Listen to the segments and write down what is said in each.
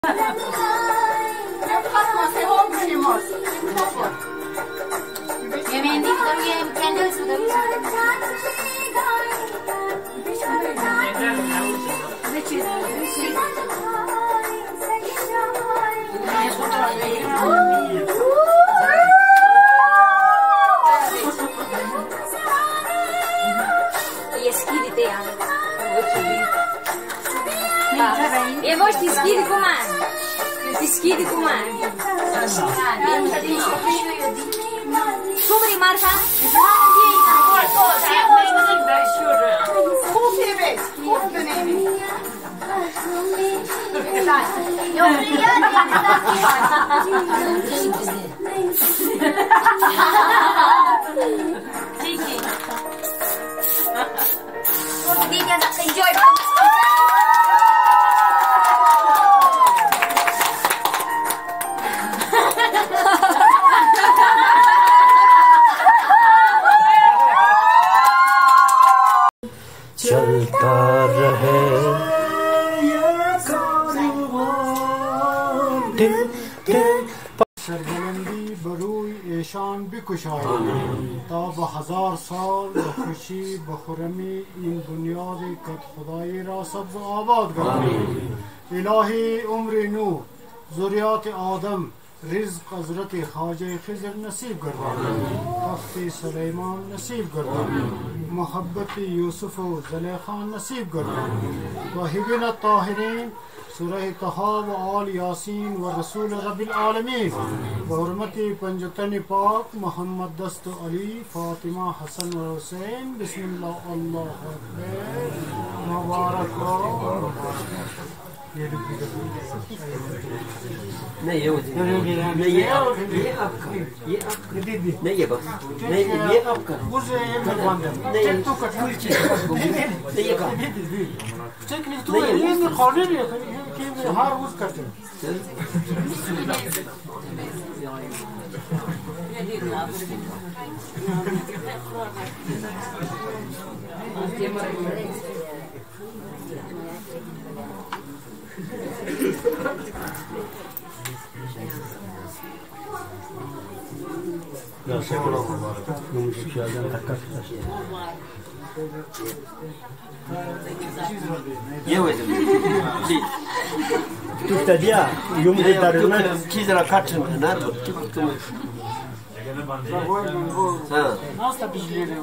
E voi ti schidi com'è? Ti schidi com'è? Come rimarca? चलता रहे सरबुलंदी बरूई ऐशान बिकुशाई ताब 1000 साल बखुशी बखुरमी इन बुनियाद कद खुदाई रा सब्ज आबाद गरानी इलाही उम्र नू ज़ुरियात आदम रिज़्क़ हज़रत ख्वाजा खिज़र नसीब गर्दानी तख्त सुलेमान नसीब गर्दानी मोहब्बत यूसुफ व ज़ुलेखा नसीब गर्दानी वहिबिन ताहिरीन सूरह तहा व आल यासीन व रसूल रब्बिल आलमीन बहरमती पंजतन पाक मोहम्मद दस्त अली फातिमा हसन व हुसैन बिस्मिल्लाह अल्लाहु अकबर मुबारक नहीं ये नहीं ये आपका नहीं ये बस नहीं ये आपका नहीं तो कठोर चीज नहीं ये का टेक्निक तो ये में खाने नहीं कि हर रोज करते हैं ये वैसे tu tadi yum de daruna kizra kaçın nar tutum ha nasıl bijleri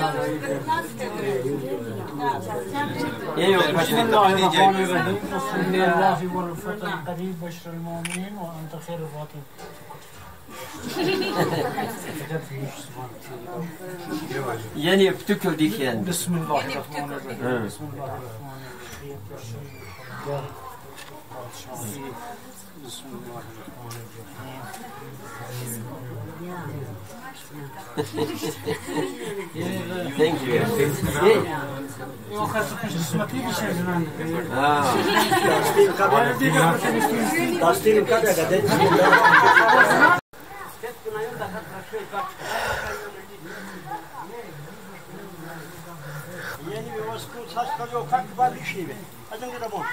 ये यो kaçın da Bismillahirrahmanirrahim vel fatah qarib bashar al mu'minin wa anta khairul fatin yani tükür diken Bismillahirrahmanirrahim Bismillahirrahmanirrahim Thank you. Eu quero que isso aqui me seja grande. Ah. Tasdirin kadar kadar. Yeni bir vasfı saçları yok. Kalk var bir şey mi? Hadi gidelim.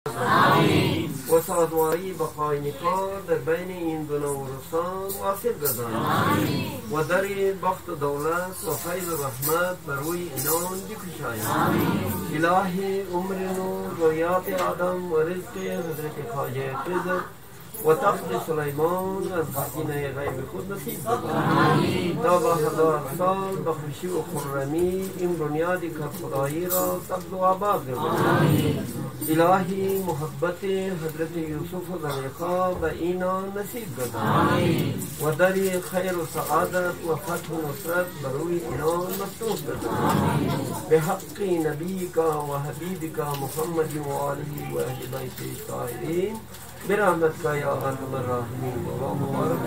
وسعدواری بقای نکار در been an دو نوروسان واصل گردانید و در بخت دولت و فیض رحمت بر روی اینان بکشایید الهی عمر نور ذریات آدم و رزق حضرت خواجه خضر و تخت سلیمان از خزینه غیب خود نصیب بدهید تا با 1000 سال به خوشی و خرمی این بنیاد خدایی را سبز و آباد گردانید الهی محبت حضرت یوسف و زلیخا به اینا نصیب گردانید و در خیر و سعادت و فتح و نصرت بر روی اینا مفتوح گردانید به حق نبیک و حبیبک محمد و آله و اهل بیت الطاهرین برحمتك يا ارحم الراحمين ومبارك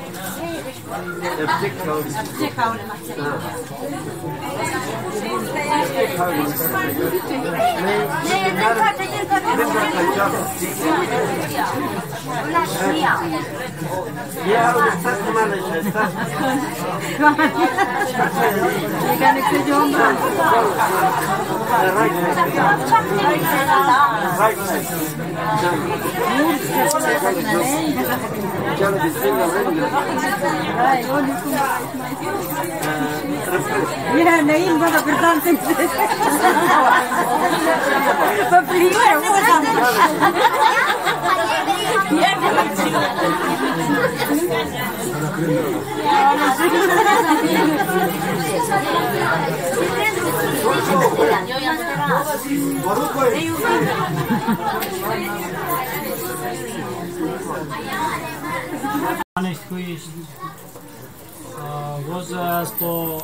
ابتكها Mira, Naim, vas a perder tiempo. Was po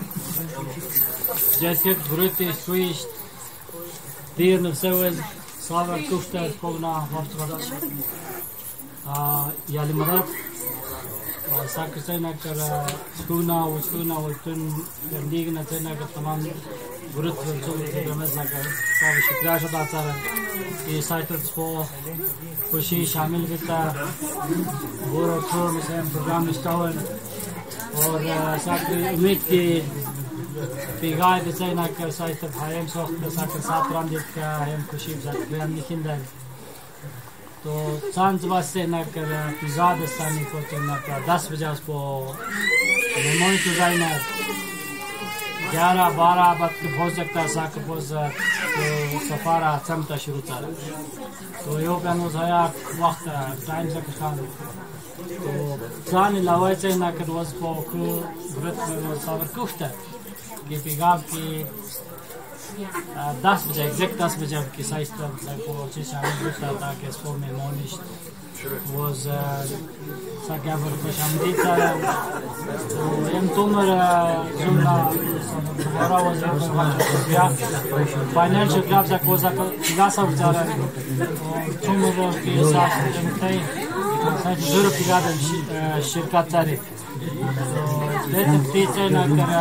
dziesięć wróci słysz dirny wsełel sława kuszta spogna wartować jali marat sakrsena kara skuna utun ligna tena ka tamam wrót wrót ramazna ka sabe शुक्रिया दाता ये site po खुशी शामिल करता और थोड़ा में programme स्टावर और साथ उम्मीद की पिगाय बिचाइना कर साइट भाईम सोख के साथ राम देख का हम खुशी साथ बयान निकल तो सांझ वास्ते ना कर पिज़्ज़ा दस्तानी को चलना का 10 बजे उसको मेमोरी टू जाइना 11-12 वक्त पहुंच सकता है साक पहुंच तो सफारा चमता शुरू था तो यो का नुज़ाया वक्त टाइम से खान तो जान लावाई चाहिए ना कर वज़ को व्रत में सावर कुफ्ता कि पिगाव की 10 बजे एग्जैक्ट 10 बजे की साइज तक को चीज़ शामिल होता था कि इसको में Monish was sakever ko shamdi tara to em tumar zumna sabara was ya financial jobs ko gasa utara tumar ki saf temtai sai zuru pigada shirkat tare Letem ptice na kara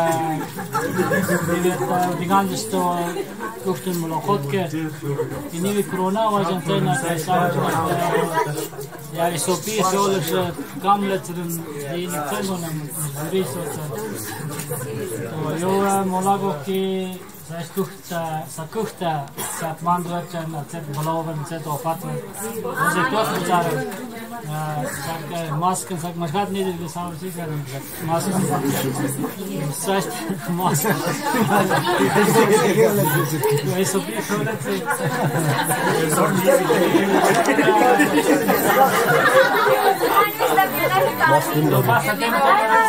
digan jisto kuftun mulaqat ke ini corona wajan tena kaisa yani sopi solesh kamletrin din tselona mujuri sota to yo molago ki sakufta satmandwacha na tset balovan tset ofatn oze tot bichara mask sak mashat ne de sam si karan mask sast mask eso bi solet mask no pasa tempo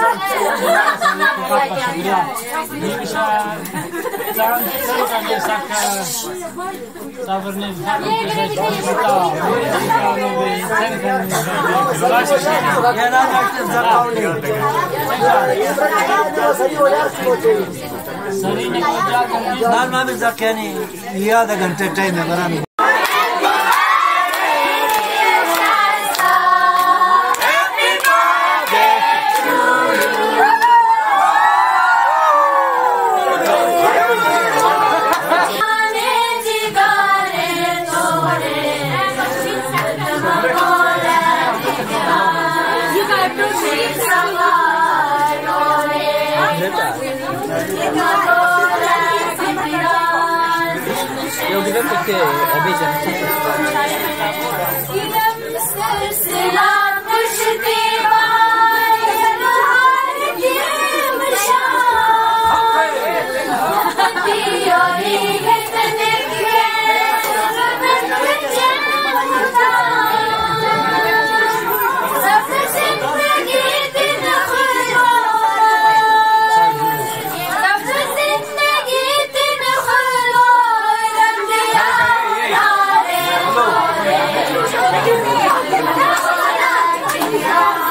Eu digo porque é bem Yeah.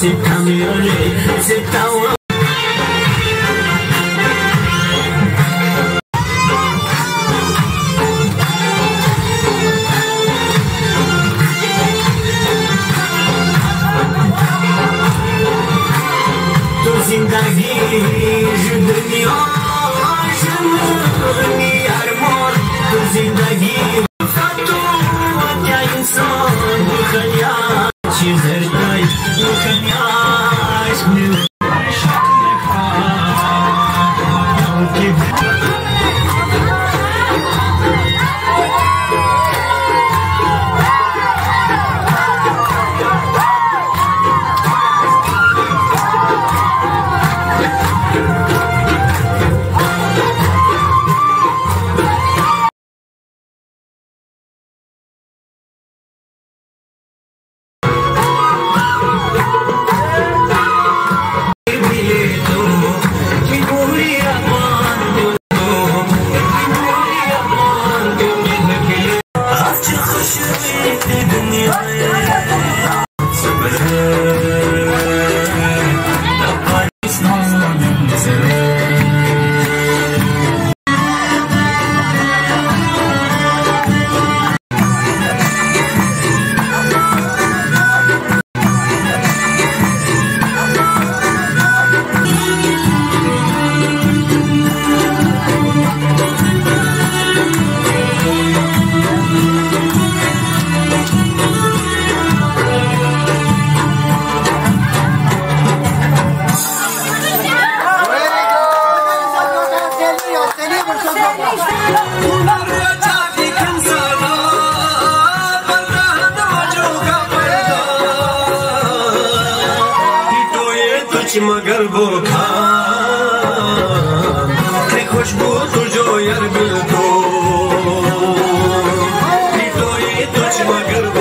मगर वो खान खुशबू तुझो यार bill दो तो ये तुझ मगर वो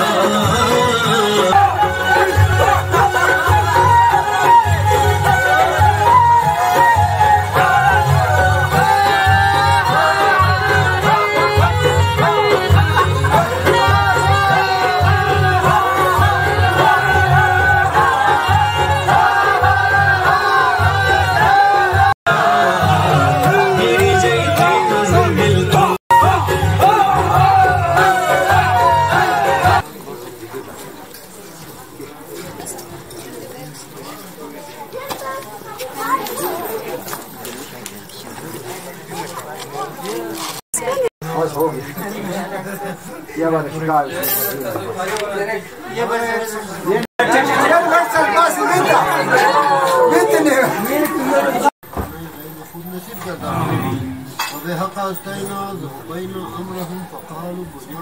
وبحق استينا وبين امرهم فقالوا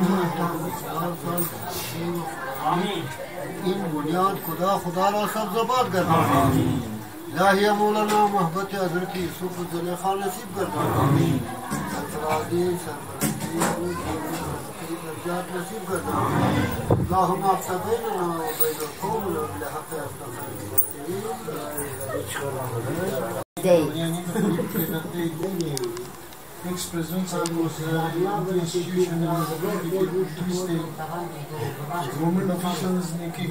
بنيان ان بنيان خدا را سبزآباد کرنا الہی مولانا محبت حضرت یوسف زلیخا نصیب کرنا سرفرازی درجات نصیب کرنا اللهم افتح بيننا وبين قومنا بالحق Ex-presența the institution and the government officials making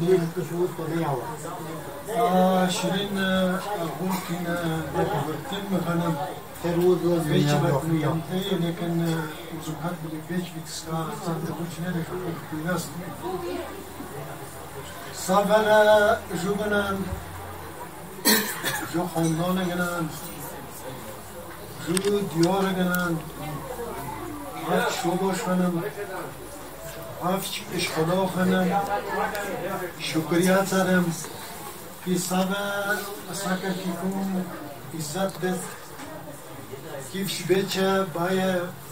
شيرين ممكن تم غنم بيش بتنيمتي لكن وزمهات بالبيش بتسكا تقولشنا الناس صابنا جوبنا جو خاندان گنن جو دیار گنن هفت شوباش خنم هفت اشخدا خنم شکریت سرم که سبر سکر کیکون عزت بد کیفش بچه بایه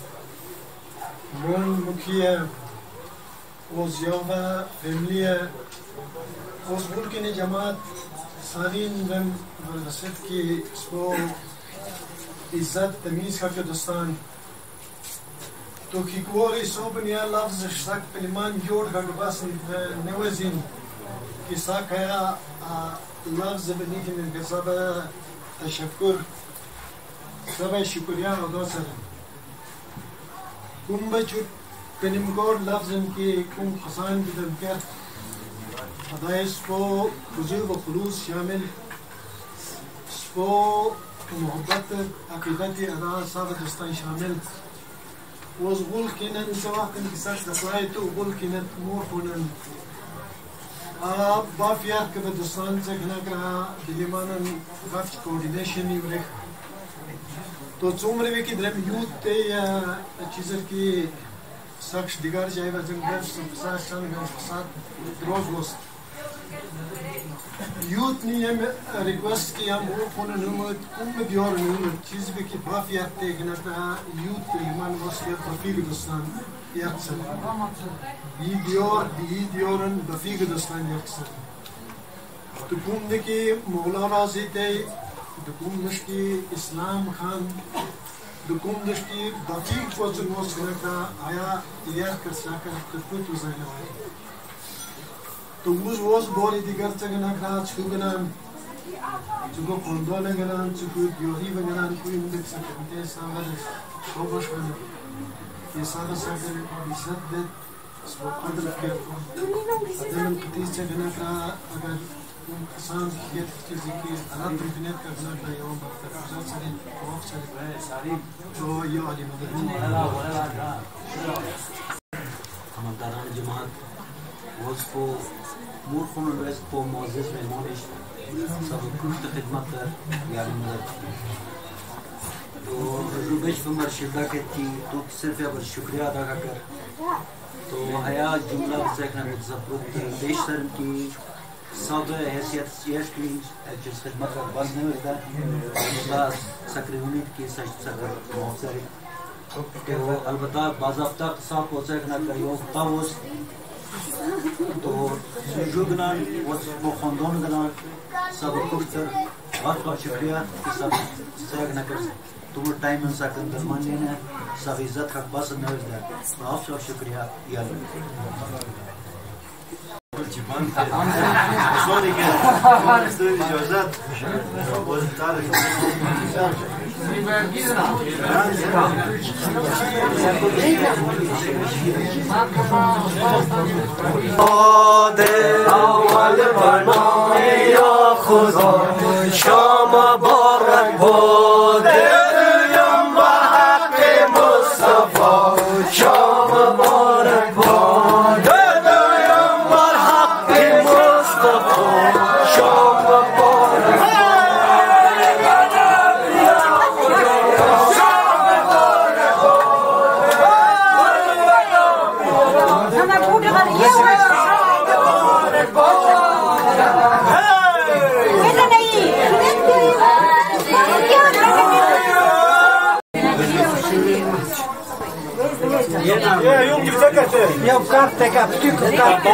من مکیه وزیابه فملیه از بلکن جماعت سالین من نصف کی اسمو عزت تمیز کرد دوستان تو کی کوری صوبن یا لفظ شتک کلمان جور کرد بس نوزین کی ساکیا لفظ بنیکی من کسب تشکر سبای شکریه ادا سرم کم بچو کنیم گور لفظم کی کم خسان بدم کرد अदाइस को खुजू व खुलूस शामिल इसको मोहब्बत अकीदत अदा सब दस्तान शामिल वज़ गुल किनन सवाकन किसास दस्तान तो गुल किनन मोर खुनन बाफियात के दस्तान से घना करा दिलिमानन बाफ कोऑर्डिनेशन इवरेक तो चुमरे में की द्रम यूथ ते या चीज़र की सक्ष दिगार जाए वजन गैस संसार शन गैस साथ रोज रोज यूथ ने हम रिक्वेस्ट किया हम वो फोन नंबर कुम दियोर नंबर चीज़ भी की बाफियात ते घना करा यूथ ईमान वस्तियत बफीग दस्तान याक्सर दी दियोरन बफीग दस्तान याक्सर तो कुम ने की मौला राज़ी ते दुकुम नश्की इस्लाम खान दुकुम नश्की बफीग वजन वस घना आया यार कर साकर तफुत वज़ाइना तो उस बोली दिगर चगना करा चुगना चुगो कंडोले गना चुगो योरी बगना कोई मुझे सकते सागर शोभश बने ये सागर सागर इज्जत दे सो कदर के अदम किस चगना करा अगर उन किसान की चीज़ की हालत बिनेत करना का यौम बरतर गुजर सरे वक्त सरे सारी जो ये वाली मदद हमारा जमात उसको मूर्खों में को मौजूद में मौलिश सब कुछ खिदमत कर यार मदद तो रुबेश उमर शिदा के थी तो सिर्फ अब शुक्रिया अदा कर तो हया जुमला से कहना मुझे देश सर की सब हैसियत शेयर की जिस खिदमत का बंद नहीं होता बस सक्रियनी की सच सगर मौजूद तो अलबत्ता बाज़ाब्ता साफ हो सकना करियो तावस तो जुगनान वो खानदान गनान सब कुछ बहुत बहुत शुक्रिया कि सब सहना कर तुम टाइम में सकन दरमानी ने सब इज्जत का बस न हो जाए बहुत बहुत शुक्रिया यार Sorry again. Doing the Josat. Was it Eu carte cap, tico cap,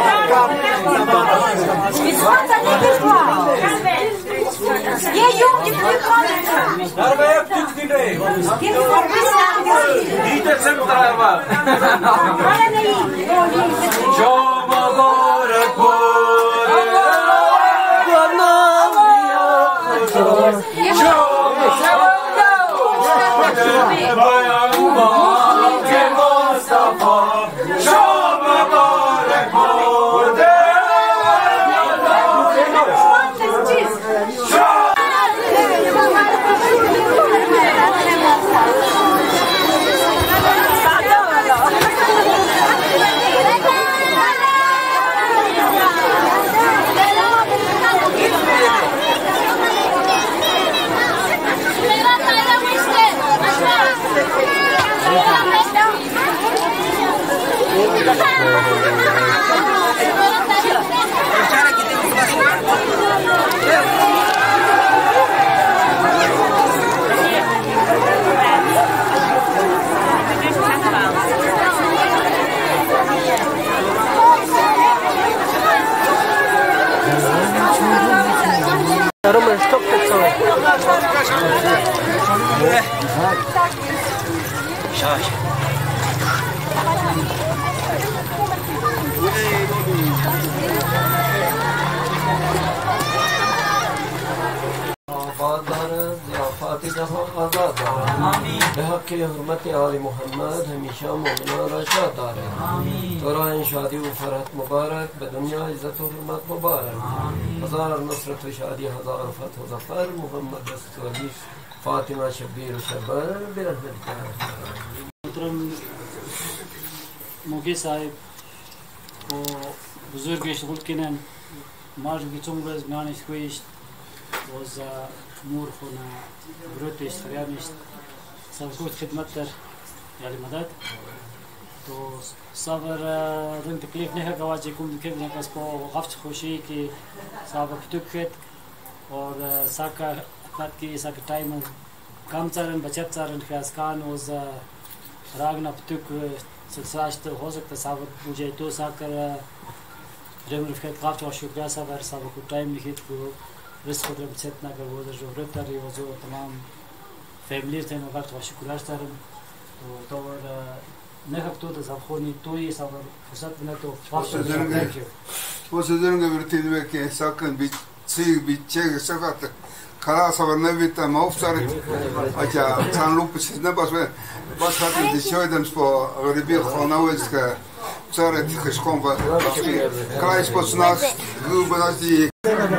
آباد داره زیافتی جهان آزاد داره بحق حرمت آل محمد همیشه مومنان را شاد دارد. تو را این شادی و فرحت مبارک، به دنیا عزت و حرمت مبارک. هزار نصرت و شادی، هزار فتح و ظفر. محمد رسول فاطمه شبیر و شبر برحمتک. محترم موگی صاحب و بزرگ شغل کنن مارج بیچون روز میانش کویشت و مور خونه بروتش فریانش سرکوت خدمت در یعنی مدد تو صبر رنگ تکلیف نه کواجی کم دکتر نه کس پا غفت خوشی که صبر پتوک کرد و ساکا خد کی ساکا تایم کم چرن بچت چرن خیاسکان و راگنا پتوک سلسلاشت हो सकता صبر मुझे तो साकर रेमर फिर काफ़ी और शुक्रिया साबर साबर को टाइम लिखित को रिस्क को बचत ना कर वो जो रफ्तारी वो जो तमाम फैमिली थे मगर तो शुक्रिया सारन तो ne hafta da zafoni to yi sabar fırsat buna to bu sözün göbürtüdü ve ki sakın bir çek sakat kara sabar ne bitti mağufsar aca san lup siz ne bas hatı dişoydum spo ribi xonavez ka çare tixkom va kray spo snas gu badati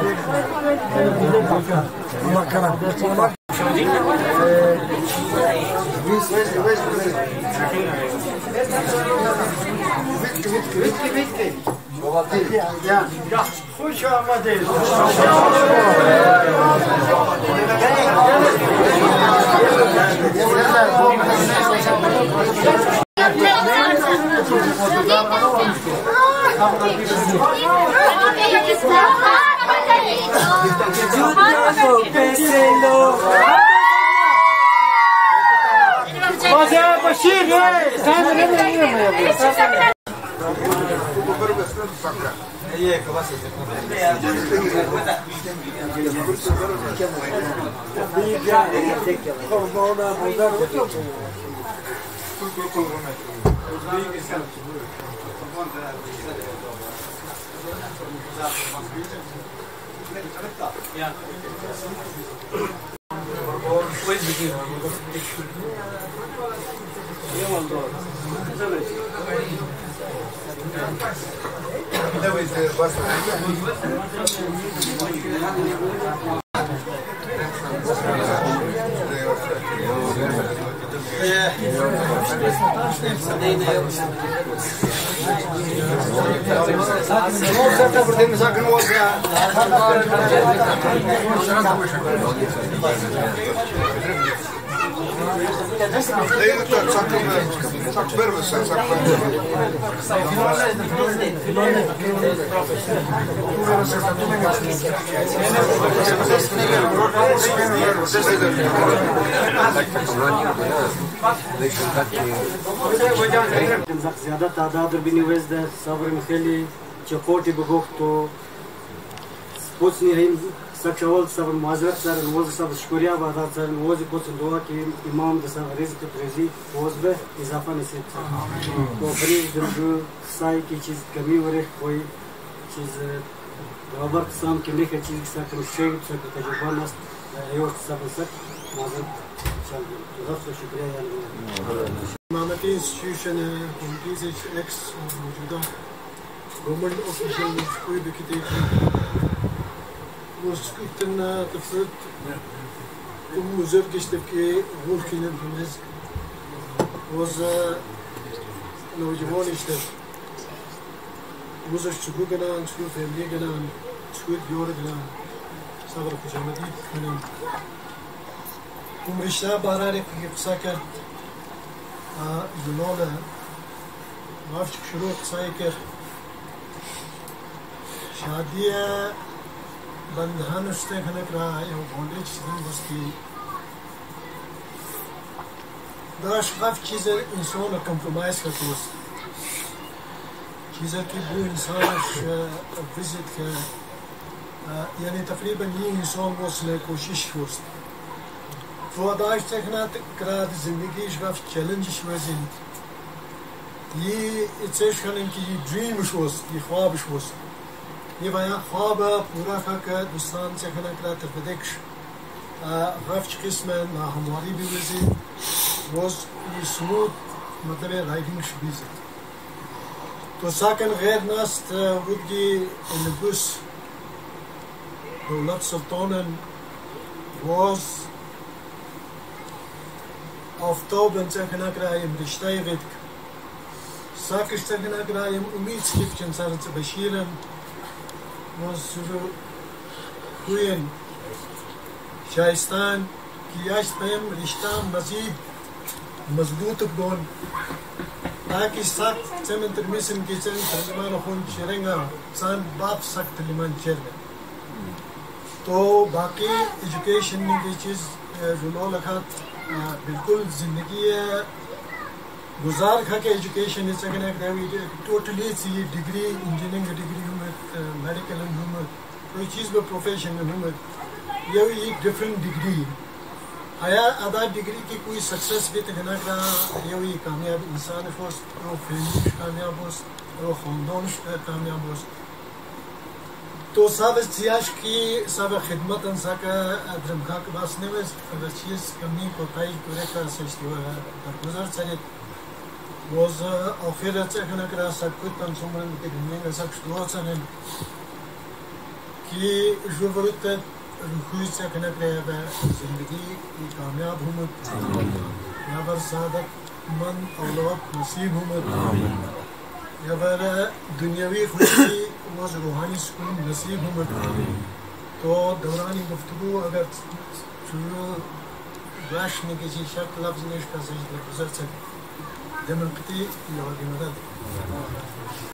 makara Bitti. Ya, hoş geldiniz. ज़्यादा तादाद भी नहीं वैसे सब्र में खेली चकोटी बगोख तो कुछ नहीं रही सक्षवल सब्र माजरत सर रोज सब शुक्रिया वादा सर रोज कुछ दुआ की इमाम दसा रिज़्क़ प्रेज़ी रोज में इजाफा नसीब तो बड़ी जब साई की चीज़ कमी हो रही कोई चीज़ बराबर किस्म की नहीं है चीज़ सर कम शेख सर तजुर्बा नस्त योर सब सर माजरत चल तो शुक्रिया यार Mamati institution communities ex मौजूदा government official कोई भी कितने वो इतना तफरत तो मुझे किसी के वोल की न बनिस was नौजवान इश्ते was शुरू करना शुरू फैमिली करना शुरू जोड़ करना सागर कुछ मती करना उम्रिशा बारा रे किस्सा कर جنولا ما عرفت شروط سايكر شادية بندهان اشتاك هناك را يو بوليج سدن بسكي داش غاف چیزا انسان کمپرومایز کرتوست چیزا که بو انسانش ویزیت که یعنی تقریبا یه انسان وصل کوشش کرد تو داشت تکنات کرد زندگیش رفت چالنجش وزید یه اتش کنن که یه دریمش وست یه خوابش وست یه باید خواب پورا کرد دوستان تکنات کرد تفدیکش رفت قسم همواری بیوزید was smooth मतलब राइडिंग शबीज़ तो साकन गैर नास्त वुदगी नबुस दौलत सुल्तानन was आफ्ताब इंसान करायम रिश्ता विद साकिश करायम उम्मीद स्किप्चन सर बशीरन was हुएन शाइस्तान की याश्तम रिश्ता मज़ीद मजबूत बन ताकि सख्त चमन तरमिसन के चल तर्जमान खून चरेंगा सान बाप सख्त लिमान चरने तो बाकी एजुकेशन की चीज़ जुलो लखा बिल्कुल ज़िंदगी गुजार खा के एजुकेशन इस जगह टोटली सी डिग्री इंजीनियरिंग डिग्री हूँ मेडिकल हूँ कोई चीज़ में प्रोफेशन हूँ ये एक डिफरेंट डिग्री आया आधा डिग्री की कोई सक्सेस भी तकना करा ये कामयाब इंसान फोस वो फैमिली कामयाब हो वो खानदान कामयाब हो तो सब सियाश की सब खिदमत अंसा का अदरमखा के पास ने बस चीज़ कमी को ताई पूरे कर सकती हो गुजर चले was ऑफिर तकना करा सब कुछ तंसुमन के दुनिया का सब शुरू चले कि जो वक्त रुखी से कनेक्ट रहे जिंदगी की कामयाब हूँ यहाँ पर सादत मन औलत नसीब हूँ यहाँ पर दुनियावी खुशी व रूहानी सुकून नसीब हूँ तो दौरानी गुफ्तगू अगर शुरू राशने किसी शक लफ्ज़ में इसका सही गुजर सके जमनती मदद